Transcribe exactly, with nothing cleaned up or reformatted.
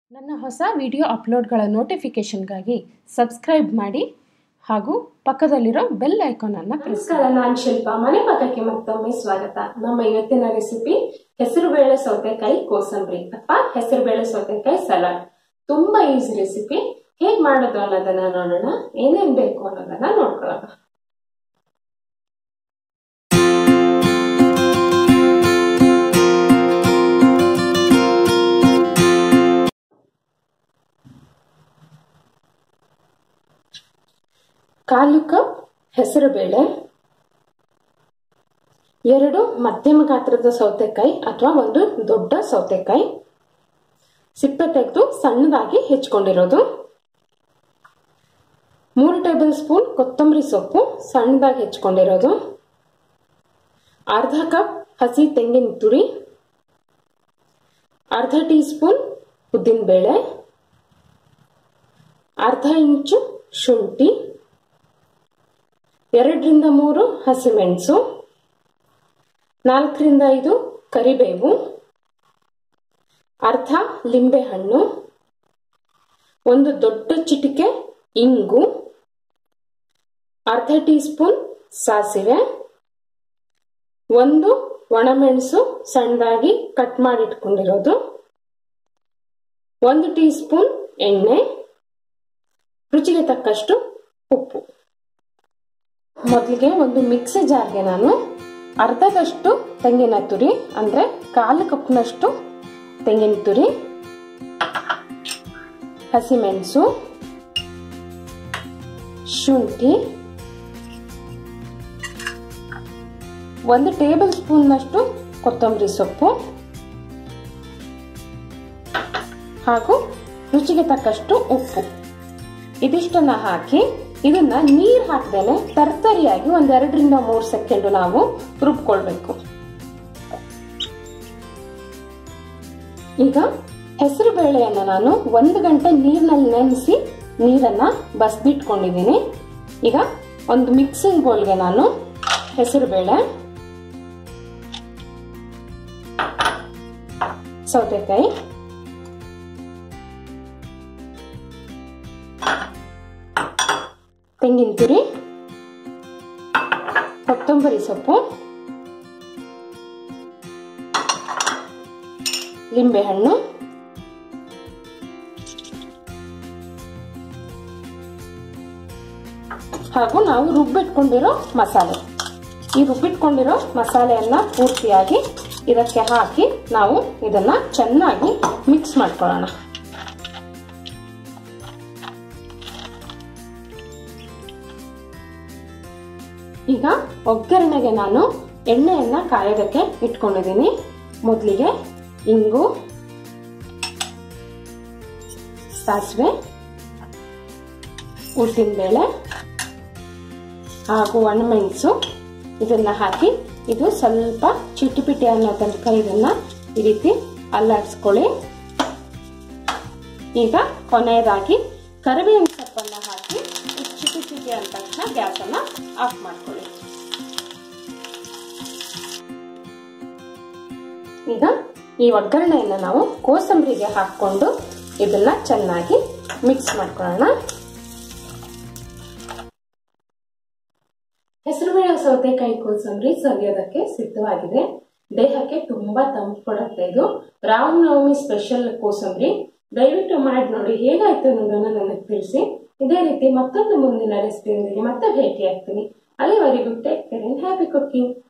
ನನ್ನ ಹೊಸ video ಅಪ್ಲೋಡ್ಗಳ ನೋಟಿಫಿಕೇಶನ್ಗಾಗಿ subscribe ಮಾಡಿ ಹಾಗೂ ಪಕ್ಕದಲ್ಲಿರೋ ಬೆಲ್ ಐಕಾನ್ ಅನ್ನು ಪ್ರೆಸ್ ಮಾಡಿ. ನಮಸ್ಕಾರ, ನಾನು ಶಿಲ್ಪಾ. ಮನೆ ಪಾಕಕ್ಕೆ ಮತ್ತೊಮ್ಮೆ ಸ್ವಾಗತ. ನಮ್ಮ ಇವತ್ತಿನ ರೆಸಿಪಿ ಹೆಸರುಬೇಳೆ ಸೌತೆಕಾಯಿ ಕೋಸಂಬರಿ ಅಥವಾ ಹೆಸರುಬೇಳೆ ಸೌತೆಕಾಯಿ ಸಲಾಡ್. ತುಂಬಾ ಈಸಿ ರೆಸಿಪಿ. ಹೇಗ್ ಮಾಡೋದು ಅನ್ನೋದನ್ನ ನೋಡೋಣ. ಏನೇನ್ ಬೇಕು ಅನ್ನೋದನ್ನ ನೋಡ್ಕೊಳ್ಳೋಣ. ಕಾಲು ಕಪ್ ಹೆಸರುಬೇಳೆ, ಎರಡು ಮಧ್ಯಮ ಗಾತ್ರದ ಸೌತೆಕಾಯಿ ಅಥವಾ ಒಂದು ದೊಡ್ಡ ಸೌತೆಕಾಯಿ ಸಿಪ್ಪೆ ತೆಗೆದು ಸಣ್ಣದಾಗಿ ಹೆಚ್ಚಿಕೊಂಡಿರೋದು, ಮೂರು ಟೇಬಲ್ ಸ್ಪೂನ್ ಕೊತ್ತಂಬರಿ ಸೊಪ್ಪು ಸಣ್ಣದಾಗಿ ಹೆಚ್ಚಿಕೊಂಡಿರೋದು, ಅರ್ಧ ಕಪ್ ಹಸಿ ತೆಂಗಿನ ತುರಿ, ಅರ್ಧ ಟೀ ಸ್ಪೂನ್ ಉದ್ದಿನ ಬೇಳೆ, ಅರ್ಧ ಇಂಚು ಶುಂಠಿ, ಎರಡರಿಂದ ಮೂರು ಹಸಿಮೆಣಸು, ನಾಲ್ಕರಿಂದ ಐದು ಕರಿಬೇವು, ಅರ್ಧ ಲಿಂಬೆ ಹಣ್ಣು, ಒಂದು ದೊಡ್ಡ ಚಿಟಿಕೆ ಇಂಗು, ಅರ್ಧ ಟೀ ಸ್ಪೂನ್ ಸಾಸಿವೆ, ಒಂದು ಒಣಮೆಣಸು ಸಣ್ಣದಾಗಿ ಕಟ್ ಮಾಡಿಟ್ಕೊಂಡಿರೋದು, ಒಂದು ಟೀ ಸ್ಪೂನ್ ಎಣ್ಣೆ, ರುಚಿಗೆ ತಕ್ಕಷ್ಟು ಉಪ್ಪು. ಮೊದಲಿಗೆ ಒಂದು ಮಿಕ್ಸಿ ಜಾರ್ಗೆ ನಾನು ಅರ್ಧದಷ್ಟು ತೆಂಗಿನ ತುರಿ ಅಂದ್ರೆ ಕಾಲು ಕಪ್ನಷ್ಟು ತೆಂಗಿನ ತುರಿ, ಹಸಿಮೆಣಸು, ಶುಂಠಿ, ಒಂದು ಟೇಬಲ್ ಸ್ಪೂನ್ನಷ್ಟು ಕೊತ್ತಂಬರಿ ಸೊಪ್ಪು ಹಾಗೂ ರುಚಿಗೆ ತಕ್ಕಷ್ಟು ಉಪ್ಪು ಇದಿಷ್ಟನ್ನ ಹಾಕಿ ಇದನ್ನ ನೀರು ಹಾಕದೇನೆ ತರ್ತರಿಯಾಗಿ ಒಂದೆರಡರಿಂದ ಮೂರು ಸೆಕೆಂಡ್ ನಾವು ರುಬ್ಕೊಳ್ಬೇಕು. ಈಗ ಹೆಸರು ಬೇಳೆಯನ್ನ ನಾನು ಒಂದು ಗಂಟೆ ನೀರಿನಲ್ಲಿ ನೆನೆಸಿ ನೀರನ್ನ ಬಸ್ಬಿಟ್ಕೊಂಡಿದ್ದೀನಿ. ಈಗ ಒಂದು ಮಿಕ್ಸಿಂಗ್ ಬೌಲ್ಗೆ ನಾನು ಹೆಸರು ಬೇಳೆ, ಸೌತೆಕಾಯಿ, ತೆಂಗಿನ ತುರಿ, ಕೊತ್ತಂಬರಿ ಸೊಪ್ಪು, ಲಿಂಬೆಹಣ್ಣು, ಹಾಗೂ ನಾವು ರುಬ್ಬಿಟ್ಕೊಂಡಿರೋ ಮಸಾಲೆ. ಈ ರುಬ್ಬಿಟ್ಕೊಂಡಿರೋ ಮಸಾಲೆಯನ್ನ ಪೂರ್ತಿಯಾಗಿ ಇದಕ್ಕೆ ಹಾಕಿ ನಾವು ಇದನ್ನ ಚೆನ್ನಾಗಿ ಮಿಕ್ಸ್ ಮಾಡ್ಕೊಳ್ಳೋಣ. ಈಗ ಒಗ್ಗರಣೆಗೆ ನಾನು ಎಣ್ಣೆಯನ್ನ ಕಾಯೋದಕ್ಕೆ ಇಟ್ಕೊಂಡಿದ್ದೀನಿ. ಮೊದಲಿಗೆ ಇಂಗು, ಸಾಸಿವೆ, ಉದ್ದಿನ ಬೇಳೆ ಹಾಗೂ ಒಣಮೆಣಸು ಇದನ್ನ ಹಾಕಿ ಇದು ಸ್ವಲ್ಪ ಚಿಟಿಪಿಟಿ ಅನ್ನೋ ತನಕ ಇದನ್ನ ಈ ರೀತಿ ಅಲ್ಲಾಡಿಸ್ಕೊಳ್ಳಿ. ಈಗ ಕೊನೆಯದಾಗಿ ಕರಿಬೇವಿನ ಸೊಪ್ಪನ್ನ ಹಾಕಿ ಚಿಟಿ ಚಿಟಿ ಅಂದ ತಕ್ಷಣ ಗ್ಯಾಸ್ ಅನ್ನ ಆಫ್ ಮಾಡ್ಕೊಳ್ಳಿ. ಈಗ ಈ ಒಗ್ಗರಣೆಯನ್ನು ನಾವು ಕೋಸಂಬರಿಗೆ ಹಾಕೊಂಡು ಇದನ್ನ ಚೆನ್ನಾಗಿ ಮಿಕ್ಸ್ ಮಾಡ್ಕೊಳ್ಳೋಣ. ಹೆಸರುಬೇಳೆ ಸೌತೆಕಾಯಿ ಕೋಸಂಬರಿ ಸವಿಯೋದಕ್ಕೆ ಸಿದ್ಧವಾಗಿದೆ. ದೇಹಕ್ಕೆ ತುಂಬಾ ತಂಪು ಕೊಡುತ್ತೆ. ಇದು ರಾಮನವಮಿ ಸ್ಪೆಷಲ್ ಕೋಸಂಬರಿ. ದಯವಿಟ್ಟು ಮಾಡಿ ನೋಡಿ, ಹೇಗಾಯ್ತು ಅನ್ನೋದನ್ನ ನನಗೆ ತಿಳಿಸಿ. ಇದೇ ರೀತಿ ಮತ್ತೊಂದು ಮುಂದಿನ ರೆಸಿಪಿಯೊಂದಿಗೆ ಮತ್ತೆ ಭೇಟಿ ಆಗ್ತೀನಿ. ಅಲ್ಲಿವರೆಗೂ take care and happy cooking.